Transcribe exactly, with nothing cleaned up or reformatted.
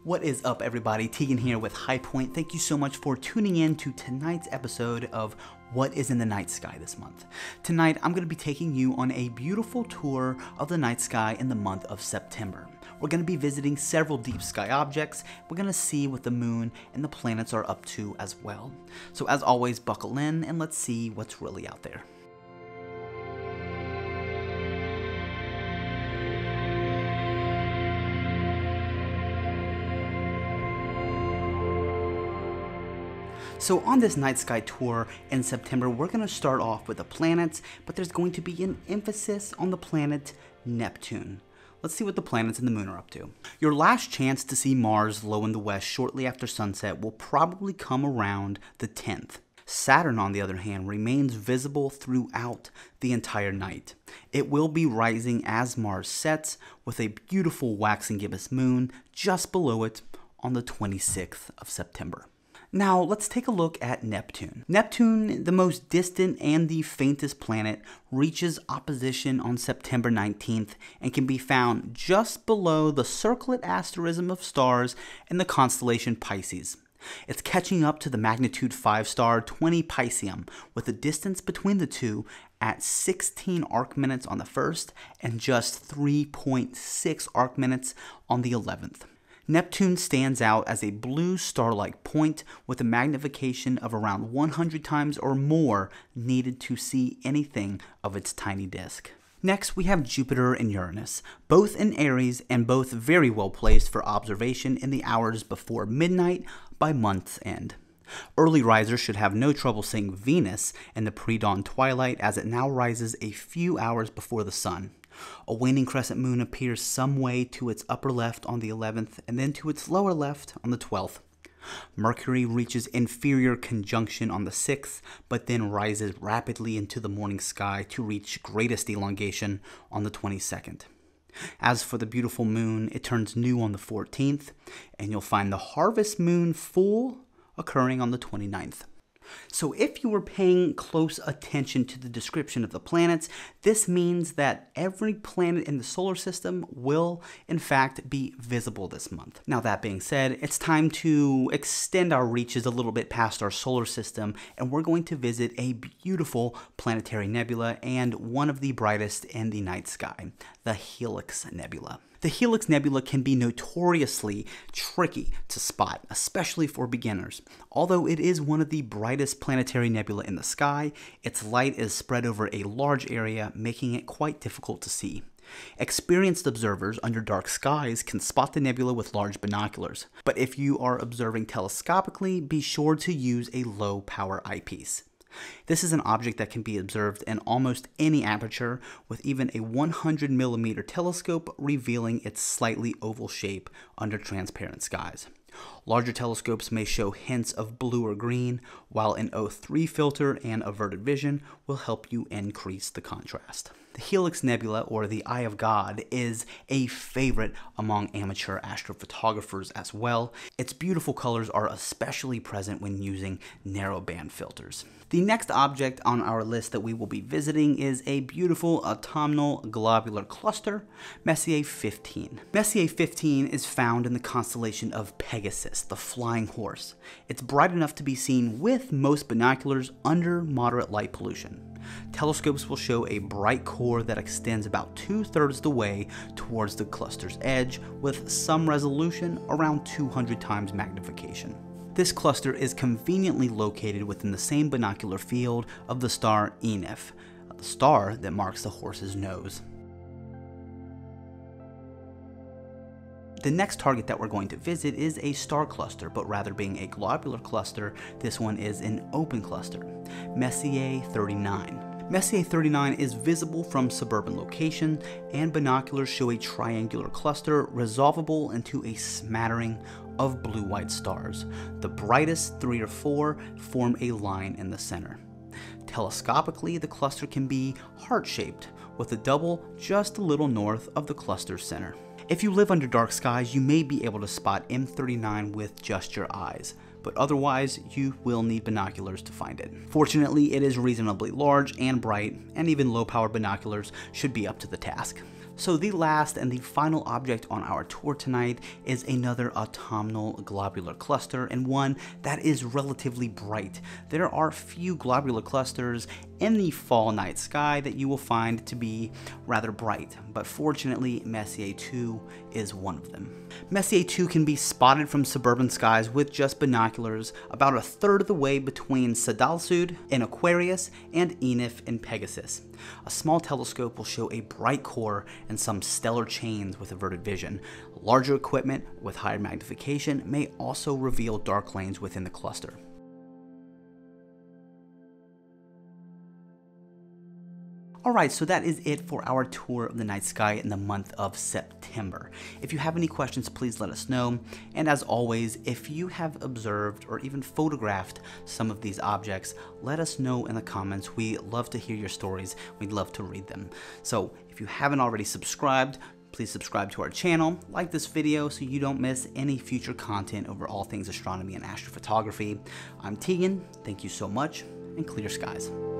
What is up, everybody? Teagan here with High Point. Thank you so much for tuning in to tonight's episode of What is in the Night Sky this month. Tonight, I'm going to be taking you on a beautiful tour of the night sky in the month of September. We're going to be visiting several deep sky objects. We're going to see what the moon and the planets are up to as well. So as always, buckle in and let's see what's really out there. So on this night sky tour in September, we're going to start off with the planets, but there's going to be an emphasis on the planet Neptune. Let's see what the planets and the moon are up to. Your last chance to see Mars low in the west shortly after sunset will probably come around the tenth. Saturn, on the other hand, remains visible throughout the entire night. It will be rising as Mars sets, with a beautiful waxing gibbous moon just below it on the twenty-sixth of September. Now, let's take a look at Neptune. Neptune, the most distant and the faintest planet, reaches opposition on September nineteenth and can be found just below the circlet asterism of stars in the constellation Pisces. It's catching up to the magnitude five star twenty Piscium, with the distance between the two at sixteen arc minutes on the first and just three point six arc minutes on the eleventh. Neptune stands out as a blue star-like point with a magnification of around one hundred times or more needed to see anything of its tiny disk. Next, we have Jupiter and Uranus, both in Aries and both very well placed for observation in the hours before midnight by month's end. Early risers should have no trouble seeing Venus in the pre-dawn twilight, as it now rises a few hours before the sun. A waning crescent moon appears some way to its upper left on the eleventh and then to its lower left on the twelfth. Mercury reaches inferior conjunction on the sixth, but then rises rapidly into the morning sky to reach greatest elongation on the twenty-second. As for the beautiful moon, it turns new on the fourteenth, and you'll find the harvest moon full occurring on the twenty-ninth. So if you were paying close attention to the description of the planets, this means that every planet in the solar system will, in fact, be visible this month. Now, that being said, it's time to extend our reaches a little bit past our solar system, and we're going to visit a beautiful planetary nebula and one of the brightest in the night sky, the Helix Nebula. The Helix Nebula can be notoriously tricky to spot, especially for beginners. Although it is one of the brightest planetary nebula in the sky, its light is spread over a large area, making it quite difficult to see. Experienced observers under dark skies can spot the nebula with large binoculars, but if you are observing telescopically, be sure to use a low-power eyepiece. This is an object that can be observed in almost any aperture, with even a one hundred millimeter telescope revealing its slightly oval shape under transparent skies. Larger telescopes may show hints of blue or green, while an O three filter and averted vision will help you increase the contrast. The Helix Nebula, or the Eye of God, is a favorite among amateur astrophotographers as well. Its beautiful colors are especially present when using narrowband filters. The next object on our list that we will be visiting is a beautiful autumnal globular cluster, Messier fifteen. Messier fifteen is found in the constellation of Pegasus, the flying horse. It's bright enough to be seen with most binoculars under moderate light pollution. Telescopes will show a bright core that extends about two-thirds the way towards the cluster's edge, with some resolution around two hundred times magnification. This cluster is conveniently located within the same binocular field of the star Enif, the star that marks the horse's nose. The next target that we're going to visit is a star cluster, but rather being a globular cluster, this one is an open cluster, Messier thirty-nine. Messier thirty-nine is visible from suburban location, and binoculars show a triangular cluster resolvable into a smattering of blue-white stars. The brightest three or four form a line in the center. Telescopically, the cluster can be heart-shaped, with a double just a little north of the cluster's center. If you live under dark skies, you may be able to spot M thirty-nine with just your eyes, but otherwise you will need binoculars to find it. Fortunately, it is reasonably large and bright, and even low-power binoculars should be up to the task. So the last and the final object on our tour tonight is another autumnal globular cluster, and one that is relatively bright. There are few globular clusters in the fall night sky that you will find to be rather bright, but fortunately Messier two is one of them. Messier two can be spotted from suburban skies with just binoculars about a third of the way between Sadalsud in Aquarius and Enif in Pegasus. A small telescope will show a bright core and some stellar chains with averted vision. Larger equipment with higher magnification may also reveal dark lanes within the cluster. Alright, so that is it for our tour of the night sky in the month of September. If you have any questions, please let us know. And as always, if you have observed or even photographed some of these objects, let us know in the comments. We love to hear your stories. We'd love to read them. So if you haven't already subscribed, please subscribe to our channel, like this video so you don't miss any future content over all things astronomy and astrophotography. I'm Teagan, thank you so much, and clear skies.